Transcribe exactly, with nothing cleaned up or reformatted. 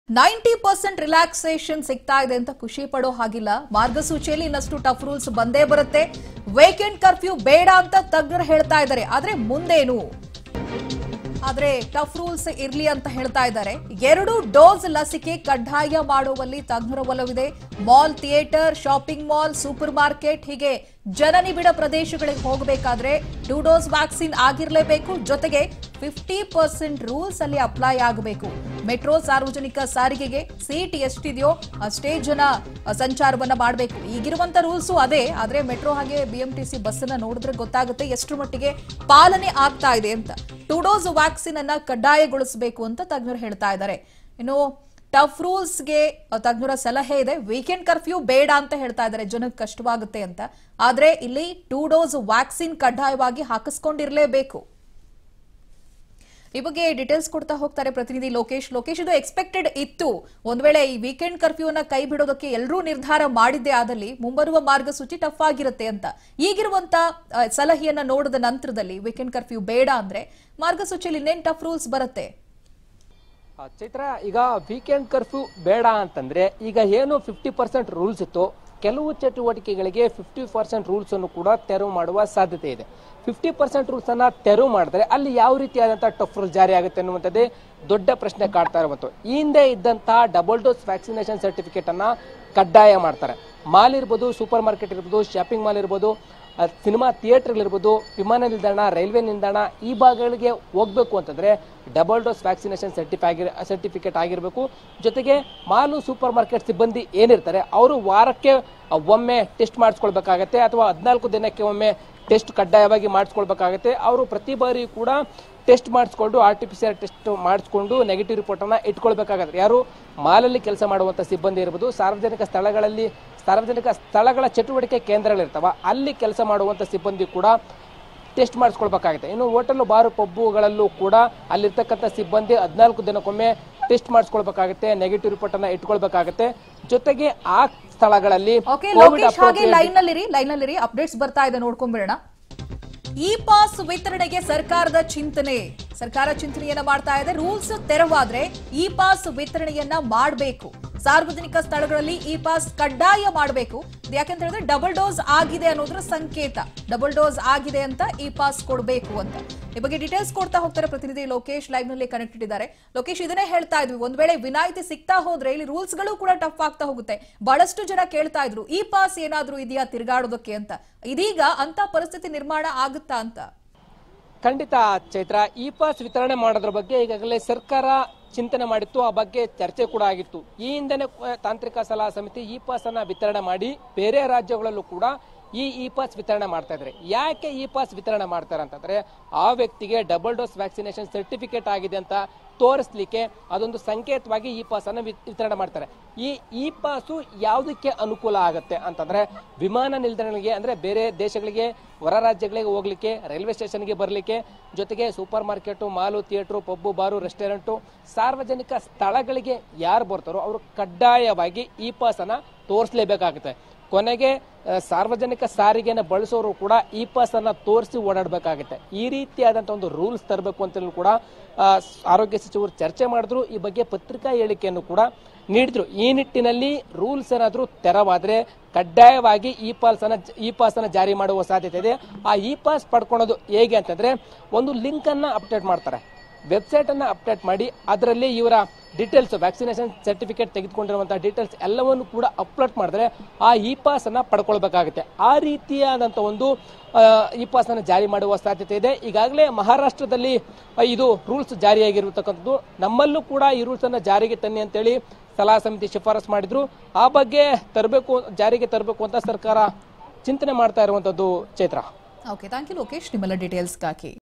Ninety percent relaxation ಸಿಗ್ತಾ ಇದೆ ಅಂತ ಖುಷಿ ಪಡೋ ಹಾಗಿಲ್ಲ. ಮಾರ್ಗಸೂಚಿಯಲ್ಲಿ ಇನ್ನಷ್ಟು ಟಫ್ ರೂಲ್ಸ್ ಬಂದೇ ಬರುತ್ತೆ. ವೀಕೆಂಡ್ ಕರ್ಫ್ಯೂ ಬೇಡ ಅಂತ ತಜ್ಞರು ಹೇಳ್ತಾ ಇದ್ದಾರೆ. ಆದ್ರೆ ಮುಂದೇನು ಆದ್ರೆ ಟಫ್ ರೂಲ್ಸ್ ಇರ್ಲಿ ಅಂತ ಹೇಳ್ತಾ ಇದ್ದಾರೆ. ಎರಡು ಡೋಸ್ ಲಸಿಕೆ ಕಡ್ಡಾಯ ಮಾಡುವಲ್ಲಿ ತಜ್ಞರ ಒಲವಿದೆ. Mall, theatre, shopping mall, super market ಹೀಗೆ ಜನನಿಬಿಡ ಪ್ರದೇಶಗಳಿಗೆ ಹೋಗಬೇಕಾದ್ರೆ ಟೂ ಡೋಸ್ ವ್ಯಾಕ್ಸಿನ್ ಆಗಿರಲೇಬೇಕು. ಜೊತೆಗೆ ಫಿಫ್ಟಿ ಪರ್ಸೆಂಟ್ ರೂಲ್ಸ್ ಅಲ್ಲಿ ಅಪ್ಲೈ ಆಗಬೇಕು. ಮೆಟ್ರೋ, ಸಾರ್ವಜನಿಕ ಸಾರಿಗೆಗೆ ಸೀಟ್ ಎಷ್ಟಿದೆಯೋ ಅಷ್ಟೇ ಜನ ಸಂಚಾರವನ್ನ ಮಾಡಬೇಕು. ಈಗಿರುವಂತ ರೂಲ್ಸು ಅದೇ. ಆದ್ರೆ ಮೆಟ್ರೋ ಹಾಗೆ ಬಿಎಂಟಿಸಿ ಬಸ್ ಅನ್ನ ನೋಡಿದ್ರೆ ಗೊತ್ತಾಗುತ್ತೆ ಎಷ್ಟು ಮಟ್ಟಿಗೆ ಪಾಲನೆ ಆಗ್ತಾ ಇದೆ ಅಂತ. ಟೂ ಡೋಸ್ ವ್ಯಾಕ್ಸಿನ್ ಅನ್ನ ಕಡ್ಡಾಯಗೊಳಿಸಬೇಕು ಅಂತ ತಜ್ಞರು ಹೇಳ್ತಾ ಇದ್ದಾರೆ. ಇನ್ನು ಟಫ್ ರೂಲ್ಸ್ಗೆ ತಜ್ಞರ ಸಲಹೆ ಇದೆ. ವೀಕೆಂಡ್ ಕರ್ಫ್ಯೂ ಬೇಡ ಅಂತ ಹೇಳ್ತಾ ಇದ್ದಾರೆ, ಜನಕ್ಕೆ ಕಷ್ಟವಾಗುತ್ತೆ ಅಂತ. ಆದ್ರೆ ಇಲ್ಲಿ ಟೂ ಡೋಸ್ ವ್ಯಾಕ್ಸಿನ್ ಕಡ್ಡಾಯವಾಗಿ ಹಾಕಿಸ್ಕೊಂಡಿರ್ಲೇಬೇಕು. ಈ ಬಗ್ಗೆ ಡೀಟೇಲ್ಸ್ ಕೊಡ್ತಾ ಹೋಗ್ತಾರೆ ಪ್ರತಿನಿಧಿ ಲೋಕೇಶ್. ಲೋಕೇಶ್, ಇದು ಎಕ್ಸ್ಪೆಕ್ಟೆಡ್ ಇತ್ತು. ಒಂದ್ ವೇಳೆ ಈ ವೀಕೆಂಡ್ ಕರ್ಫ್ಯೂ ಅನ್ನ ಕೈ ಬಿಡೋದಕ್ಕೆ ಎಲ್ಲರೂ ನಿರ್ಧಾರ ಮಾಡಿದ್ದೆ ಆದಲ್ಲಿ ಮುಂಬರುವ ಮಾರ್ಗಸೂಚಿ ಟಫ್ ಆಗಿರುತ್ತೆ ಅಂತ. ಈಗಿರುವಂತ ಸಲಹೆಯನ್ನ ನೋಡಿದ ನಂತರದಲ್ಲಿ ವೀಕೆಂಡ್ ಕರ್ಫ್ಯೂ ಬೇಡ ಅಂದ್ರೆ ಮಾರ್ಗಸೂಚಿಯಲ್ಲಿ ಇನ್ನೇನ್ ಟಫ್ ರೂಲ್ಸ್ ಬರುತ್ತೆ? ಚೈತ್ರ, ಈಗ ವೀಕೆಂಡ್ ಕರ್ಫ್ಯೂ ಬೇಡ ಅಂತಂದ್ರೆ ಈಗ ಏನು ಫಿಫ್ಟಿ ಪರ್ಸೆಂಟ್ ರೂಲ್ಸ್ ಇತ್ತು, ಕೆಲವು ಚಟುವಟಿಕೆಗಳಿಗೆ ಫಿಫ್ಟಿ ಪರ್ಸೆಂಟ್ ರೂಲ್ಸ್ ಅನ್ನು ಕೂಡ ತೆರವು ಮಾಡುವ ಸಾಧ್ಯತೆ ಇದೆ. ಫಿಫ್ಟಿ ಪರ್ಸೆಂಟ್ ರೂಲ್ಸ್ ಅನ್ನ ತೆರವು ಮಾಡಿದ್ರೆ ಅಲ್ಲಿ ಯಾವ ರೀತಿಯಾದಂತಹ ಟಫ್ ರೂಲ್ ಜಾರಿ ಆಗುತ್ತೆ ಅನ್ನುವಂಥದ್ದೇ ದೊಡ್ಡ ಪ್ರಶ್ನೆ ಕಾಡ್ತಾ ಇರುವಂತ. ಈ ಹಿಂದೆ ಇದ್ದಂತಹ ಡಬಲ್ ಡೋಸ್ ವ್ಯಾಕ್ಸಿನೇಷನ್ ಸರ್ಟಿಫಿಕೇಟ್ ಅನ್ನ ಕಡ್ಡಾಯ ಮಾಡ್ತಾರೆ. ಮಾಲ್ ಇರ್ಬೋದು, ಸೂಪರ್ ಮಾರ್ಕೆಟ್ ಇರ್ಬೋದು, ಶಾಪಿಂಗ್ ಮಾಲ್ ಇರ್ಬೋದು, ಸಿನಿಮಾ ಥಿಯೇಟರ್ ಇರ್ಬೋದು, ವಿಮಾನ ನಿಲ್ದಾಣ, ರೈಲ್ವೆ ನಿಲ್ದಾಣ, ಈ ಭಾಗಗಳಿಗೆ ಹೋಗ್ಬೇಕು ಅಂತಂದ್ರೆ ಡಬಲ್ ಡೋಸ್ ವ್ಯಾಕ್ಸಿನೇಷನ್ ಸರ್ಟಿಫೈ ಆಗಿರ ಸರ್ಟಿಫಿಕೇಟ್ ಆಗಿರಬೇಕು. ಜೊತೆಗೆ ಮಾಲು, ಸೂಪರ್ ಮಾರ್ಕೆಟ್ ಸಿಬ್ಬಂದಿ ಏನಿರ್ತಾರೆ ಅವರು ವಾರಕ್ಕೆ ಒಮ್ಮೆ ಟೆಸ್ಟ್ ಮಾಡಿಸ್ಕೊಳ್ಬೇಕಾಗತ್ತೆ, ಅಥವಾ ಹದಿನಾಲ್ಕು ದಿನಕ್ಕೆ ಒಮ್ಮೆ ಟೆಸ್ಟ್ ಕಡ್ಡಾಯವಾಗಿ ಮಾಡಿಸ್ಕೊಳ್ಬೇಕಾಗತ್ತೆ. ಅವರು ಪ್ರತಿ ಬಾರಿ ಕೂಡ ಟೆಸ್ಟ್ ಮಾಡಿಸ್ಕೊಂಡು R T P C R test ಮಾಡಿಸ್ಕೊಂಡು ನೆಗೆಟಿವ್ ರಿಪೋರ್ಟ್ ಅನ್ನ ಇಟ್ಕೊಳ್ಬೇಕಾಗತ್ತೆ. ಯಾರು ಮಾಲಲ್ಲಿ ಕೆಲಸ ಮಾಡುವಂತ ಸಿಬ್ಬಂದಿ ಇರ್ಬೋದು, ಸಾರ್ವಜನಿಕ ಸ್ಥಳಗಳಲ್ಲಿ ಸಾರ್ವಜನಿಕ ಸ್ಥಳಗಳ ಚಟುವಟಿಕೆ ಕೇಂದ್ರಗಳಿರ್ತಾವ ಅಲ್ಲಿ ಕೆಲಸ ಮಾಡುವಂತ ಸಿಬ್ಬಂದಿ ಕೂಡ ಟೆಸ್ಟ್ ಮಾಡಿಸ್ಕೊಳ್ಬೇಕಾಗುತ್ತೆ. ಇನ್ನು ಹೋಟೆಲ್, ಬಾರು, ಪಬ್ಬುಗಳಲ್ಲೂ ಕೂಡ ಅಲ್ಲಿರ್ತಕ್ಕಂಥ ಸಿಬ್ಬಂದಿ ಹದಿನಾಲ್ಕು ದಿನಕ್ಕೊಮ್ಮೆ ಟೆಸ್ಟ್ ಮಾಡಿಸ್ಕೊಳ್ಬೇಕಾಗುತ್ತೆ, ನೆಗೆಟಿವ್ ರಿಪೋರ್ಟ್ ಅನ್ನ ಇಟ್ಕೊಳ್ಬೇಕಾಗುತ್ತೆ. ಜೊತೆಗೆ ಆ ಸ್ಥಳಗಳಲ್ಲಿ ಲೈನ್ ಅಲ್ಲಿ ಅಪ್ಡೇಟ್ಸ್ ಬರ್ತಾ ಇದೆ, ನೋಡ್ಕೊಂಡ್ಬಿಡೋಣ. ಇ ಪಾಸ್ ವಿತರಣೆಗೆ ಸರ್ಕಾರದ ಚಿಂತನೆ ಸರ್ಕಾರ ಚಿಂತನೆಯನ್ನ ಮಾಡ್ತಾ ಇದೆ. ರೂಲ್ಸ್ ತೆರವಾದ್ರೆ ಇ ಪಾಸ್ ವಿತರಣೆಯನ್ನ ಮಾಡಬೇಕು. ಸಾರ್ವಜನಿಕ ಸ್ಥಳಗಳಲ್ಲಿ ಇ ಪಾಸ್ ಕಡ್ಡಾಯ ಮಾಡಬೇಕು. ಯಾಕಂತ ಹೇಳಿದ್ರೆ ಡಬಲ್ ಡೋಸ್ ಆಗಿದೆ ಅನ್ನೋದ್ರ ಸಂಕೇತ. ಡಬಲ್ ಡೋಸ್ ಆಗಿದೆ ಅಂತ ಇ ಪಾಸ್ ಕೊಡಬೇಕು ಅಂತ. ಈ ಬಗ್ಗೆ ಡೀಟೇಲ್ಸ್ ಕೊಡ್ತಾ ಹೋಗ್ತಾರೆ ಪ್ರತಿನಿಧಿ ಲೋಕೇಶ್, ಲೈವ್ ನಲ್ಲಿ ಕನೆಕ್ಟೆಡ್ ಇದ್ದಾರೆ. ಲೋಕೇಶ್, ಇದನ್ನೇ ಹೇಳ್ತಾ ಇದ್ವಿ, ಒಂದ್ ವೇಳೆ ವಿನಾಯಿತಿ ಸಿಗ್ತಾ ಹೋದ್ರೆ ಇಲ್ಲಿ ರೂಲ್ಸ್ ಗಳು ಕೂಡ ಟಫ್ ಆಗ್ತಾ ಹೋಗುತ್ತೆ. ಬಹಳಷ್ಟು ಜನ ಕೇಳ್ತಾ ಇದ್ರು ಇ ಪಾಸ್ ಏನಾದ್ರೂ ಇದೆಯಾ ತಿರುಗಾಡೋದಕ್ಕೆ ಅಂತ. ಇದೀಗ ಅಂತ ಪರಿಸ್ಥಿತಿ ನಿರ್ಮಾಣ ಆಗುತ್ತಾ ಅಂತ? ಖಂಡಿತ ಚೈತ್ರ, ಇ ಪಾಸ್ ವಿತರಣೆ ಮಾಡೋದ್ರ ಬಗ್ಗೆ ಈಗಾಗಲೇ ಸರ್ಕಾರ ಚಿಂತನೆ ಮಾಡಿತ್ತು. ಆ ಬಗ್ಗೆ ಚರ್ಚೆ ಕೂಡ ಆಗಿತ್ತು. ಈ ಹಿಂದೆನೆ ತಾಂತ್ರಿಕ ಸಲಹಾ ಸಮಿತಿ ಇ ಪಾಸ್ ಅನ್ನ ವಿತರಣೆ ಮಾಡಿ ಬೇರೆ ರಾಜ್ಯಗಳಲ್ಲೂ ಕೂಡ ಈ ಇ ಪಾಸ್ ವಿತರಣೆ ಮಾಡ್ತಾ ಇದ್ದಾರೆ. ಯಾಕೆ ಇ ಪಾಸ್ ವಿತರಣೆ ಮಾಡ್ತಾರೆ ಅಂತಂದ್ರೆ ಆ ವ್ಯಕ್ತಿಗೆ ಡಬಲ್ ಡೋಸ್ ವ್ಯಾಕ್ಸಿನೇಷನ್ ಸರ್ಟಿಫಿಕೇಟ್ ಆಗಿದೆ ಅಂತ ತೋರಿಸ್ಲಿಕ್ಕೆ ಅದೊಂದು ಸಂಕೇತವಾಗಿ ಇ ಪಾಸ್ ಅನ್ನು ವಿತರಣೆ ಮಾಡ್ತಾರೆ. ಈ ಇ ಪಾಸು ಯಾವುದಕ್ಕೆ ಅನುಕೂಲ ಆಗುತ್ತೆ ಅಂತಂದ್ರೆ ವಿಮಾನ ನಿಲ್ದಾಣಗಳಿಗೆ, ಅಂದ್ರೆ ಬೇರೆ ದೇಶಗಳಿಗೆ, ಹೊರ ರಾಜ್ಯಗಳಿಗೆ ಹೋಗ್ಲಿಕ್ಕೆ, ರೈಲ್ವೆ ಸ್ಟೇಷನ್ಗೆ ಬರಲಿಕ್ಕೆ, ಜೊತೆಗೆ super market, mall, theatre, pub, bar, restaurant, ಸಾರ್ವಜನಿಕ ಸ್ಥಳಗಳಿಗೆ ಯಾರು ಬರ್ತಾರೋ ಅವರು ಕಡ್ಡಾಯವಾಗಿ ಇ ಪಾಸ್ ಅನ್ನ ತೋರಿಸಲೇಬೇಕಾಗುತ್ತೆ. ಕೊನೆಗೆ ಸಾರ್ವಜನಿಕ ಸಾರಿಗೆಯನ್ನು ಬಳಸೋರು ಕೂಡ ಇ ಪಾಸ್ ಅನ್ನ ತೋರಿಸಿ ಓಡಾಡಬೇಕಾಗುತ್ತೆ. ಈ ರೀತಿಯಾದಂತಹ ಒಂದು ರೂಲ್ಸ್ ತರಬೇಕು ಅಂತಲೂ ಕೂಡ ಆರೋಗ್ಯ ಸಚಿವರು ಚರ್ಚೆ ಮಾಡಿದ್ರು. ಈ ಬಗ್ಗೆ ಪತ್ರಿಕಾ ಹೇಳಿಕೆಯನ್ನು ಕೂಡ ನೀಡಿದ್ರು. ಈ ನಿಟ್ಟಿನಲ್ಲಿ ರೂಲ್ಸ್ ಏನಾದ್ರೂ ತೆರವಾದ್ರೆ ಕಡ್ಡಾಯವಾಗಿ ಇ ಪಾಸ್ ಅನ್ನ ಇ ಪಾಸ್ ಅನ್ನ ಜಾರಿ ಮಾಡುವ ಸಾಧ್ಯತೆ ಇದೆ. ಆ ಇ ಪಾಸ್ ಪಡ್ಕೊಳ್ಳೋದು ಹೇಗೆ ಅಂತಂದ್ರೆ ಒಂದು ಲಿಂಕ್ ಅನ್ನ ಅಪ್ಡೇಟ್ ಮಾಡ್ತಾರೆ, ವೆಬ್ಸೈಟ್ ಅನ್ನ ಅಪ್ಡೇಟ್ ಮಾಡಿ ಅದರಲ್ಲಿ ಇವರ ಡೀಟೇಲ್ಸ್, ವ್ಯಾಕ್ಸಿನೇಷನ್ ಸರ್ಟಿಫಿಕೇಟ್ ತೆಗೆದುಕೊಂಡಿರುವಂತಹ ಡೀಟೇಲ್ಸ್ ಎಲ್ಲವನ್ನು ಕೂಡ ಅಪ್ಲೋಡ್ ಮಾಡಿದ್ರೆ ಆ ಇ ಪಾಸ್ ಅನ್ನ ಪಡ್ಕೊಳ್ಬೇಕಾಗುತ್ತೆ. ಆ ರೀತಿಯಾದಂತಹ ಒಂದು ಇ ಪಾಸ್ ಅನ್ನ ಜಾರಿ ಮಾಡುವ ಸಾಧ್ಯತೆ ಇದೆ. ಈಗಾಗಲೇ ಮಹಾರಾಷ್ಟ್ರದಲ್ಲಿ ಇದು ರೂಲ್ಸ್ ಜಾರಿಯಾಗಿರತಕ್ಕಂಥದ್ದು. ನಮ್ಮಲ್ಲೂ ಕೂಡ ಈ ರೂಲ್ಸ್ ಅನ್ನ ಜಾರಿಗೆ ತನ್ನಿ ಅಂತೇಳಿ ಸಲಹಾ ಸಮಿತಿ ಶಿಫಾರಸ್ ಮಾಡಿದ್ರು. ಆ ಬಗ್ಗೆ ತರಬೇಕು, ಜಾರಿಗೆ ತರಬೇಕು ಅಂತ ಸರ್ಕಾರ ಚಿಂತನೆ ಮಾಡ್ತಾ ಇರುವಂತದ್ದು. Chaitra, okay, thank you Lokesh, ನಿಮ್ಮೆಲ್ಲ ಡೀಟೇಲ್ಸ್ಗಾಗಿ.